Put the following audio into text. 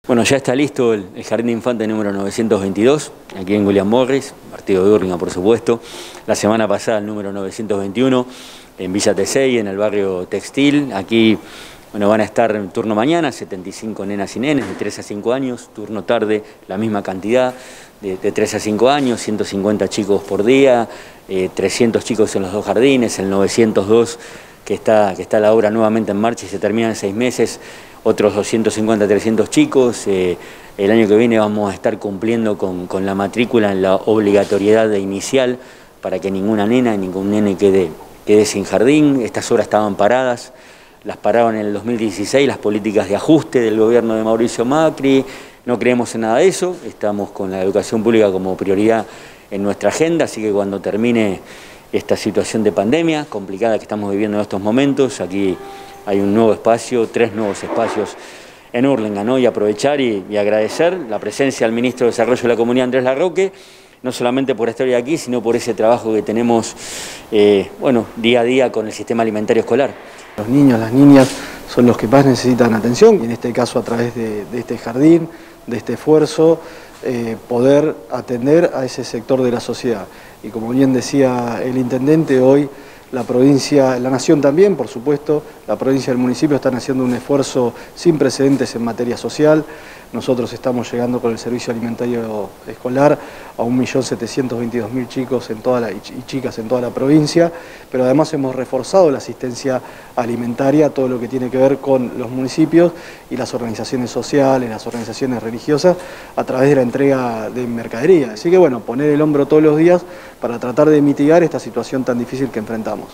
Bueno, ya está listo el Jardín de Infantes número 922, aquí en William Morris, partido de Hurlingham, por supuesto. La semana pasada el número 921 en Villa Tesey, en el barrio Textil. Aquí van a estar en turno mañana, 75 nenas y nenes de 3 a 5 años, turno tarde la misma cantidad, de 3 a 5 años, 150 chicos por día, 300 chicos en los dos jardines, el 902 que está la obra nuevamente en marcha y se termina en 6 meses, otros 250, 300 chicos. El año que viene vamos a estar cumpliendo con la matrícula en la obligatoriedad de inicial para que ninguna nena, ningún nene quede sin jardín. Estas obras estaban paradas, las pararon en el 2016 las políticas de ajuste del gobierno de Mauricio Macri. No creemos en nada de eso, estamos con la educación pública como prioridad en nuestra agenda, así que cuando termine esta situación de pandemia complicada que estamos viviendo en estos momentos, aquí hay un nuevo espacio, 3 nuevos espacios en Hurlingham, ¿no? Y aprovechar y agradecer la presencia del Ministro de Desarrollo de la Comunidad, Andrés Larroque, no solamente por estar hoy aquí, sino por ese trabajo que tenemos día a día con el sistema alimentario escolar. Los niños, las niñas son los que más necesitan atención, y en este caso a través de este jardín, de este esfuerzo, poder atender a ese sector de la sociedad. Y como bien decía el intendente, hoy la provincia, la nación también, por supuesto, la provincia y el municipio están haciendo un esfuerzo sin precedentes en materia social. Nosotros estamos llegando con el servicio alimentario escolar a 1.722.000 chicos y chicas en toda la provincia, pero además hemos reforzado la asistencia alimentaria, todo lo que tiene que ver con los municipios y las organizaciones sociales, las organizaciones religiosas, a través de la entrega de mercadería. Así que bueno, poner el hombro todos los días para tratar de mitigar esta situación tan difícil que enfrentamos.